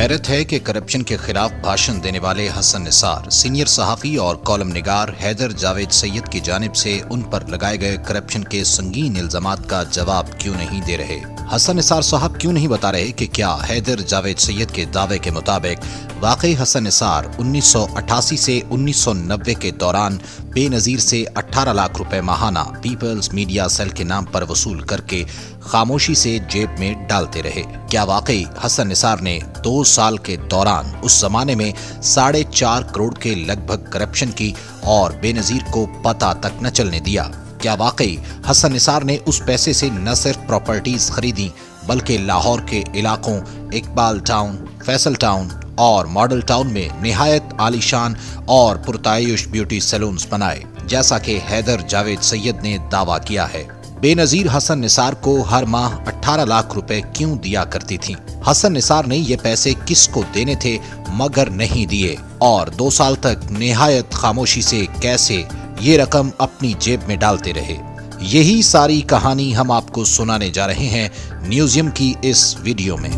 हैरत है कि करप्शन के खिलाफ भाषण देने वाले हसन निसार सीनियर सहाफ़ी और कॉलम निगार हैदर जावेद सैयद की जानिब से उन पर लगाए गए करप्शन के संगीन इल्जामात का जवाब क्यों नहीं दे रहे। हसन निसार साहब क्यों नहीं बता रहे कि क्या हैदर जावेद सैयद के दावे के मुताबिक वाकई हसन निसार 1988 से 1990 के दौरान बेनजीर से 18 लाख रुपए माहाना पीपल्स मीडिया सेल के नाम पर वसूल करके खामोशी से जेब में डालते रहे। क्या वाकई हसन निसार ने 2 साल के दौरान उस जमाने में 4.5 करोड़ के लगभग करप्शन की और बेनजीर को पता तक न चलने दिया? क्या वाकई हसन निसार ने उस पैसे से न सिर्फ प्रॉपर्टीज खरीदी बल्कि लाहौर के इलाकों इकबाल टाउन, फैसल टाउन और मॉडल टाउन में निहायत आलीशान और पुरतायुश ब्यूटी सैलून्स बनाए, जैसा कि हैदर जावेद सैयद ने दावा किया है? बेनजीर हसन निसार को हर माह 18 लाख रुपए क्यों दिया करती थी? हसन निसार ने ये पैसे किसको देने थे मगर नहीं दिए, और 2 साल तक निहायत खामोशी से कैसे ये रकम अपनी जेब में डालते रहे? यही सारी कहानी हम आपको सुनाने जा रहे हैं न्यूज़ियम की इस वीडियो में।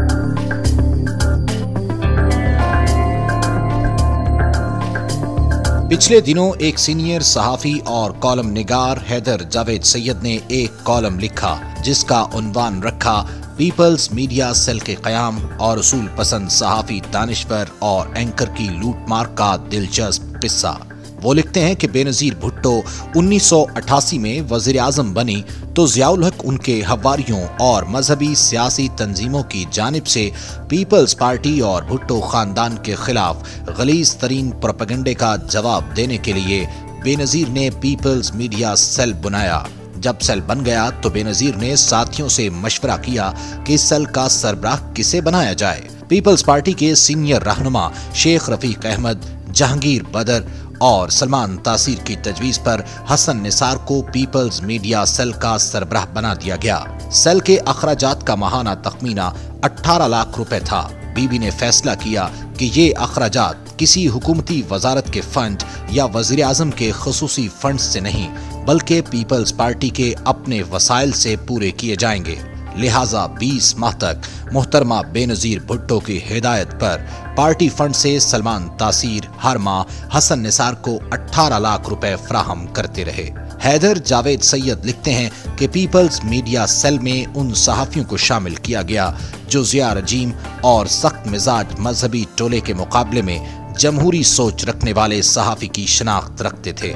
पिछले दिनों एक सीनियर सहाफ़ी और कॉलम निगार हैदर जावेद सैयद ने एक कॉलम लिखा जिसका उन्वान रखा पीपल्स मीडिया सेल के क़याम और उसूल पसंद सहाफ़ी दानिश्वर और एंकर की लूटमार का दिलचस्प किस्सा। वो लिखते हैं कि बेनजीर भुट्टो 1988 में वज़ीर आज़म बनी तो ज़ियाउल हक उनके हवारियों और मजहबी सियासी तंजीमों की जानिब से पीपल्स पार्टी और भुट्टो खानदान के खिलाफ गलीज़ तरीन प्रोपेगेंडे का जवाब देने के लिए बेनजीर ने पीपल्स मीडिया सेल बनाया। जब सेल बन गया तो बेनजीर ने साथियों से मशवरा किया कि सेल का सरबराह किसे बनाया जाए। पीपल्स पार्टी के सीनियर रहनुमा शेख रफीक अहमद, जहांगीर बदर और सलमान तासीर की तजवीज पर हसन निसार को पीपल्स मीडिया सेल का सरबराह बना दिया गया। सेल के अखराजात का माहाना तखमीना 18 लाख रुपए था। बीबी ने फैसला किया कि ये अखराजात किसी हुकूमती वजारत के फंड या वजीर आजम के खसूसी फंड से नहीं बल्कि पीपल्स पार्टी के अपने वसाइल से पूरे किए जाएंगे। लिहाजा 20 माह तक मोहतरमा बेनजीर भुट्टो की हिदायत पर पार्टी फंड से सलमान तासीर हर माह हसन निसार को 18 लाख रुपए फराहम करते रहे। हैदर जावेद सैयद लिखते हैं कि पीपल्स मीडिया सेल में उन सहाफ़ियों को शामिल किया गया जो ज़िया रजीम और सख्त मिजाज मजहबी टोले के मुकाबले में जमहूरी सोच रखने वाले सहाफ़ी की शनाख्त रखते थे।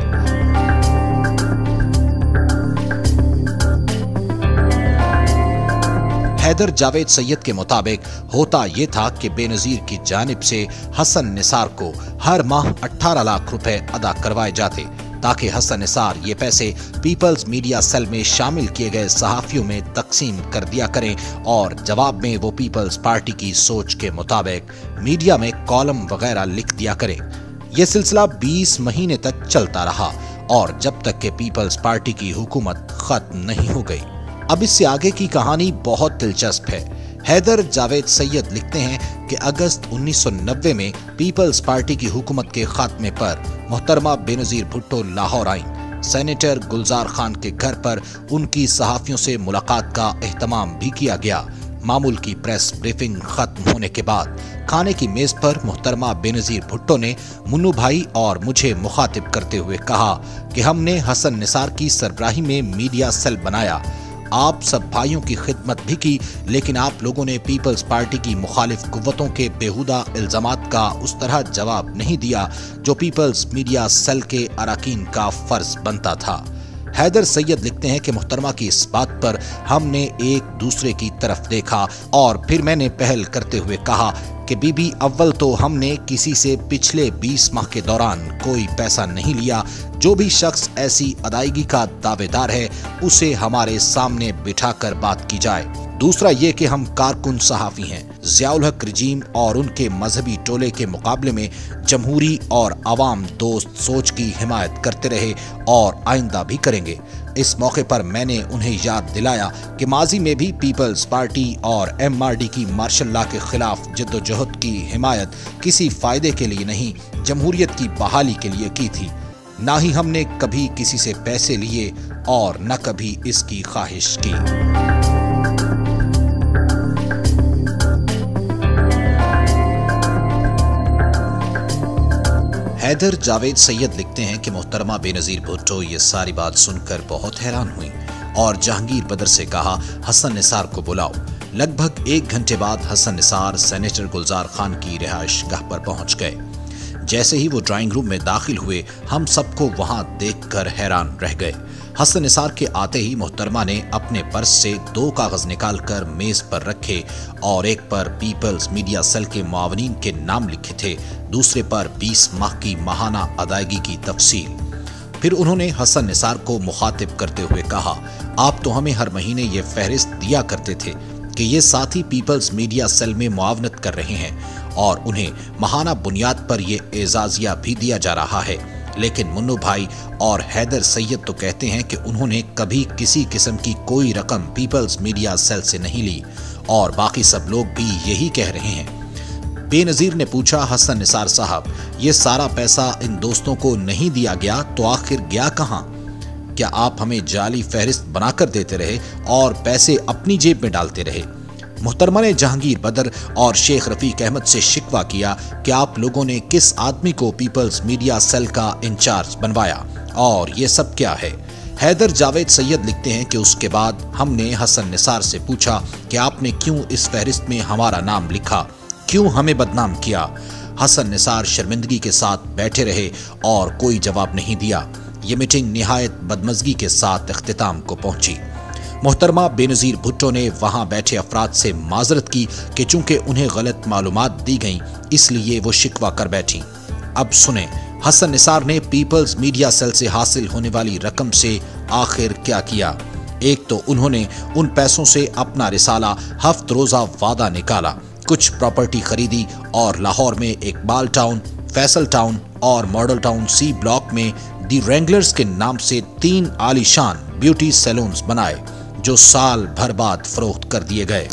हैदर जावेद सैयद के मुताबिक होता ये था कि बेनजीर की जानिब से हसन निसार को हर माह 18 लाख रुपए अदा करवाए जाते ताकि हसन निसार ये पैसे पीपल्स मीडिया सेल में शामिल किए गए सहाफ़ियों में तकसीम कर दिया करें और जवाब में वो पीपल्स पार्टी की सोच के मुताबिक मीडिया में कॉलम वगैरह लिख दिया करें। यह सिलसिला 20 महीने तक चलता रहा और जब तक कि पीपल्स पार्टी की हुकूमत खत्म नहीं हो गई। अब इससे आगे की कहानी बहुत दिलचस्प है। हैदर जावेद सैयद लिखते हैं कि अगस्त 1990 में पीपल्स पार्टी की हुकूमत के खात्मे पर मोहतरमा बेनजीर भुट्टो लाहौर आईं। सेनेटर गुलजार खान के घर पर उनकी सहाफ़ियों से मुलाकात का एहतमाम भी किया गया। मामूल की प्रेस ब्रीफिंग खत्म होने के बाद खाने की मेज पर मोहतरमा बेनजीर भुट्टो ने मुन्नू भाई और मुझे मुखातिब करते हुए कहा कि हमने हसन निसार की सरबराही में मीडिया सेल बनाया। आप सब भाइयों की खिदमत भी की, लेकिन आप लोगों ने पीपल्स पार्टी की मुखालिफ कुव्वतों के बेहुदा इल्जामात का उस तरह जवाब नहीं दिया जो पीपल्स मीडिया सेल के अरकान का फर्ज बनता था। हैदर सैयद लिखते हैं कि मोहतरमा की इस बात पर हमने एक दूसरे की तरफ देखा और फिर मैंने पहल करते हुए कहा कि बीबी, अव्वल तो हमने किसी से पिछले 20 माह के दौरान कोई पैसा नहीं लिया। जो भी शख्स ऐसी अदायगी का दावेदार है उसे हमारे सामने बिठाकर बात की जाए। दूसरा ये कि हम कारकुन सहाफ़ी हैं। ज़ियाउल हक रजीम और उनके मजहबी टोले के मुकाबले में जमहूरी और अवाम दोस्त सोच की हिमायत करते रहे और आइंदा भी करेंगे। इस मौके पर मैंने उन्हें याद दिलाया कि माजी में भी पीपल्स पार्टी और MRD की मार्शल लॉ के खिलाफ जद्दोजहद की हिमायत किसी फायदे के लिए नहीं, जमहूरियत की बहाली के लिए की थी। ना ही हमने कभी किसी से पैसे लिए और न कभी इसकी ख्वाहिश की। हैदर जावेद सैयद लिखते हैं कि मोहतरमा बेनज़ीर भुट्टो ये सारी बात सुनकर बहुत हैरान हुई और जहांगीर बदर से कहा, हसन निसार को बुलाओ। लगभग 1 घंटे बाद हसन निसार सेनेटर गुलजार खान की रिहाइशगाह पर पहुंच गए। जैसे ही वो ड्राइंग रूम में दाखिल हुए, हम सबको वहां देखकर हैरान रह गए। हसन निसार के आते ही मोहतरमा ने अपने पर्स से 2 कागज निकालकर मेज पर रखे और एक पर पीपल्स मीडिया सेल के मुआवनीन के नाम लिखे थे, दूसरे पर 20 माह की माहाना अदायगी की तफसील। फिर उन्होंने हसन निसार को मुखातिब करते हुए कहा, आप तो हमें हर महीने ये फहरिस्त दिया करते थे कि ये साथी पीपल्स मीडिया सेल में मुआवनत कर रहे हैं और उन्हें माहाना बुनियाद पर ये एजाजिया भी दिया जा रहा है, लेकिन मुन्नू भाई और हैदर सैयद तो कहते हैं कि उन्होंने कभी किसी किस्म की कोई रकम पीपल्स मीडिया सेल से नहीं ली और बाकी सब लोग भी यही कह रहे हैं। बेनज़ीर ने पूछा, हसन निसार साहब, ये सारा पैसा इन दोस्तों को नहीं दिया गया तो आखिर गया कहाँ? क्या आप हमें जाली फहरिस्त बनाकर देते रहे और पैसे अपनी जेब में डालते रहे? मोहतरमा ने जहांगीर बदर और शेख रफीक अहमद से शिकवा किया कि आप लोगों ने किस आदमी को पीपल्स मीडिया सेल का इंचार्ज बनवाया और ये सब क्या है? हैदर जावेद सैयद लिखते हैं कि उसके बाद हमने हसन निसार से पूछा कि आपने क्यों इस फहरिस्त में हमारा नाम लिखा, क्यों हमें बदनाम किया? हसन निसार शर्मिंदगी के साथ बैठे रहे और कोई जवाब नहीं दिया। ये मीटिंग निहायत बदमज़गी के साथ इख्तिताम को पहुंची। मोहतरमा बेनज़ीर भुट्टो ने वहां बैठे अफराद से माजरत की कि चूंकि उन्हें गलत मालूमात दी गईं, इसलिए वो शिकवा कर बैठी। अब सुने, हसन निसार ने पीपल्स मीडिया सेल से हासिल होने वाली रकम से आखिर क्या किया। एक तो उन्होंने उन पैसों से अपना रिसाला हफ्त रोजा वादा निकाला, कुछ प्रॉपर्टी खरीदी और लाहौर में इकबाल टाउन, फैसल टाउन और मॉडल टाउन सी ब्लॉक में दी रेंगलर्स के नाम से 3 आलीशान ब्यूटी सैलून्स बनाए जो साल भर बाद फरोख्त कर दिए गए।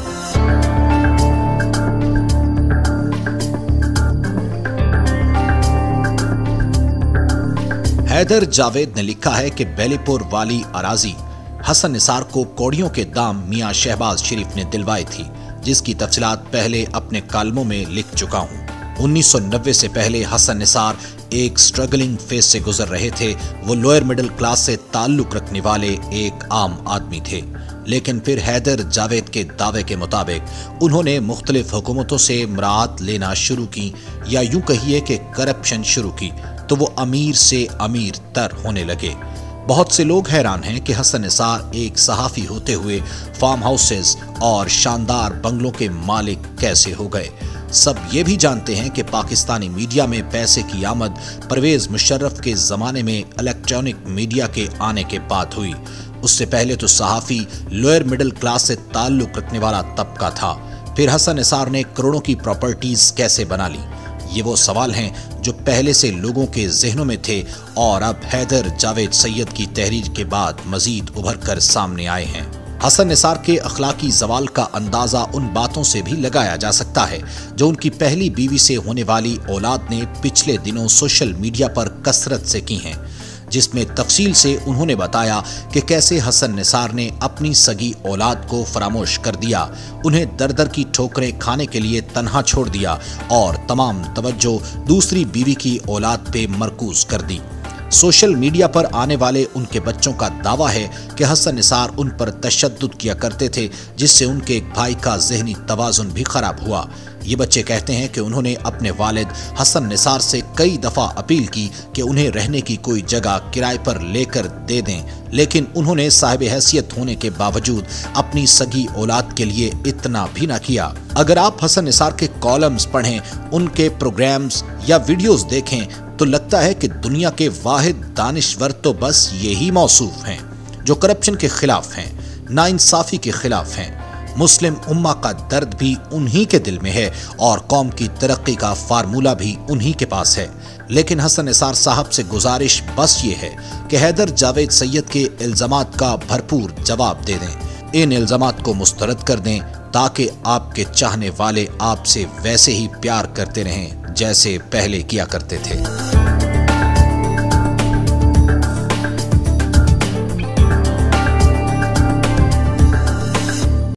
हैदर जावेद ने लिखा है कि बेलीपुर वाली अराजी हसन निसार को कौड़ियों के दाम मियां शहबाज शरीफ ने दिलवाई थी, जिसकी तफसीलात पहले अपने कालमों में लिख चुका हूं। 1990 से पहले हसन निसार एक स्ट्रगलिंग फेज से गुजर रहे थे। वो लोअर मिडिल क्लास से ताल्लुक रखने वाले एक आम आदमी थे, लेकिन फिर हैदर जावेद के दावे के मुताबिक उन्होंने मुख्तलिफ हुकूमतों से मराहत लेना शुरू की, या यूं कहिए कि करप्शन शुरू की, तो वो अमीर से अमीर तर होने लगे। बहुत से लोग हैरान हैं कि हसन निसार एक सहाफ़ी होते हुए फार्म हाउसेस और शानदार बंगलों के मालिक कैसे हो गए। सब ये भी जानते हैं कि पाकिस्तानी मीडिया में पैसे की आमद परवेज मुशर्रफ के ज़माने में इलेक्ट्रॉनिक मीडिया के आने के बाद हुई। उससे पहले तो सहाफ़ी लोअर मिडिल क्लास से ताल्लुक़ रखने वाला तबका था। फिर हसन निसार ने करोड़ों की प्रॉपर्टीज़ कैसे बना ली? ये वो सवाल हैं जो पहले से लोगों के जहनों में थे और अब हैदर जावेद सैयद की तहरीर के बाद मजीद उभर कर सामने आए हैं। हसन निसार के अखलाकी जवाल का अंदाजा उन बातों से भी लगाया जा सकता है जो उनकी पहली बीवी से होने वाली औलाद ने पिछले दिनों सोशल मीडिया पर कसरत से की हैं, जिसमें तफसील से उन्होंने बताया कि कैसे हसन निसार ने अपनी सगी औलाद को फरामोश कर दिया, उन्हें दर दर की ठोकरें खाने के लिए तन्हा छोड़ दिया और तमाम तवज्जो दूसरी बीवी की औलाद पे मरकूज कर दी। सोशल मीडिया पर आने वाले उनके बच्चों का दावा है कि हसन निसार उन पर तशद्दुद किया करते थे, जिससे उनके एक भाई का जहनी तवाजुन भी खराब हुआ। ये बच्चे कहते हैं कि उन्होंने अपने वालिद हसन निसार से कई दफ़ा अपील की कि उन्हें रहने की कोई जगह किराए पर लेकर दे दें, लेकिन उन्होंने साहिब हैसियत होने के बावजूद अपनी सगी औलाद के लिए इतना भी ना किया। अगर आप हसन निसार के कॉलम्स पढ़ें, उनके प्रोग्राम्स या वीडियोस देखें, तो लगता है कि दुनिया के वाहिद दानिश्वर तो बस यही मौसूफ हैं जो करप्शन के खिलाफ हैं, नाइंसाफी के खिलाफ हैं। मुस्लिम उम्मा का दर्द भी उन्हीं के दिल में है और कौम की तरक्की का फार्मूला भी उन्हीं के पास है। लेकिन हसन निसार साहब से गुजारिश बस ये है कि हैदर जावेद सैयद के इल्जामात का भरपूर जवाब दे दें, इन इल्जामात को मुस्तरद कर दें, ताकि आपके चाहने वाले आपसे वैसे ही प्यार करते रहें जैसे पहले किया करते थे।